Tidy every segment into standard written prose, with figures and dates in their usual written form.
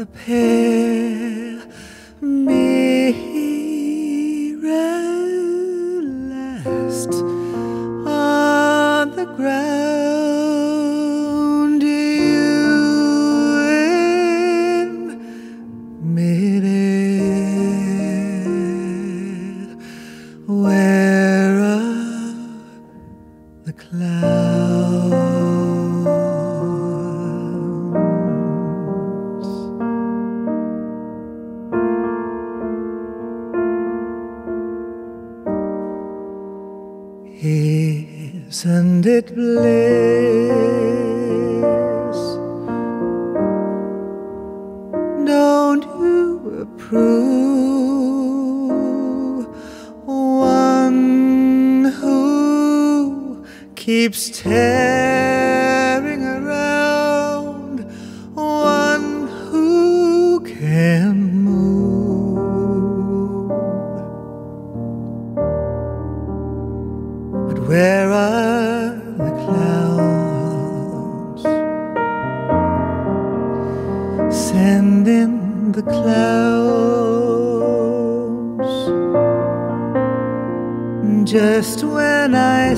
a pair mirror last on the ground, you in midair. Where are the clouds? Isn't it bliss? Don't you approve? One who keeps tearing around, one who can move. But where are the clouds? Send in the clouds. Just when I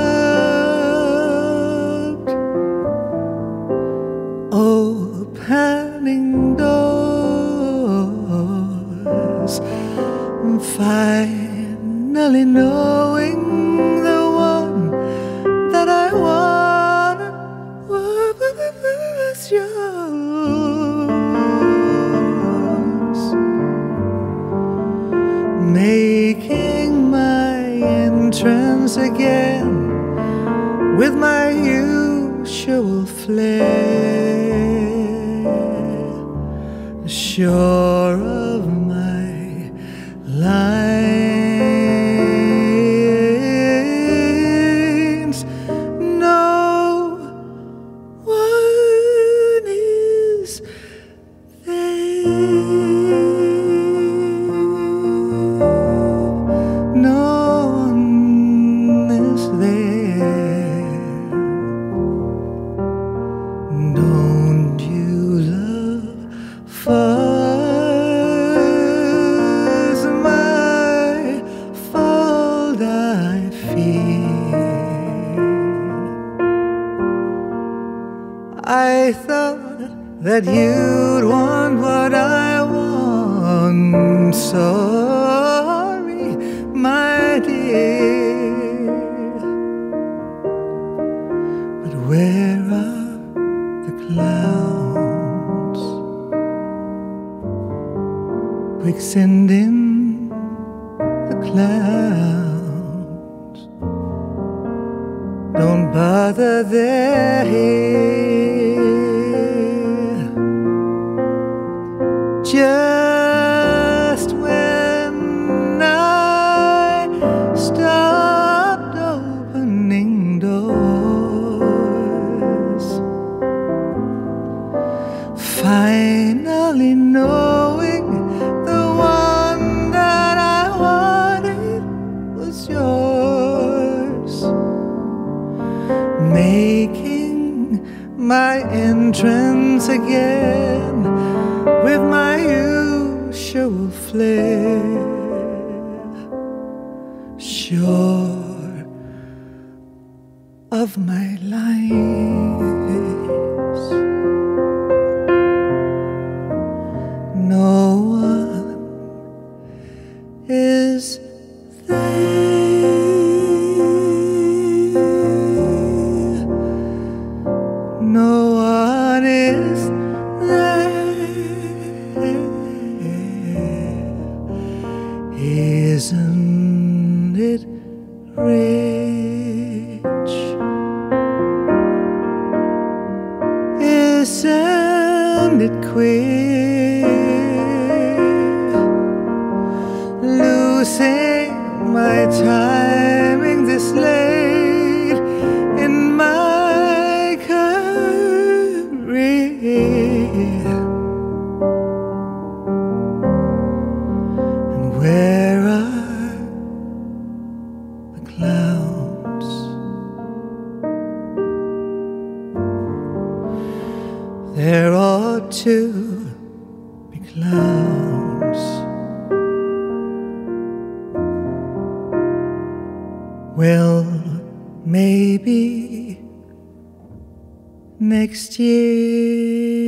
stopped, opening doors, finally knowing the one that I wanted was yours. Making my entrance again with my usual flair, sure of my lines. No one is there. No one is there. Don't you love fuzz? My fault, I fear. I thought that you'd want what I want. Sorry, my dear. But where are the clouds? Quick, send in the clouds. Don't bother, they're here. Just when I stopped opening doors, finally knowing the one that I wanted was yours. Making my entrance again with my usual flair, sure of my lines. No one is there. No one is there. Isn't it rich? Isn't it queer? Losing my timing this late in my career. And where are the clouds? There ought to counts. Well, maybe next year.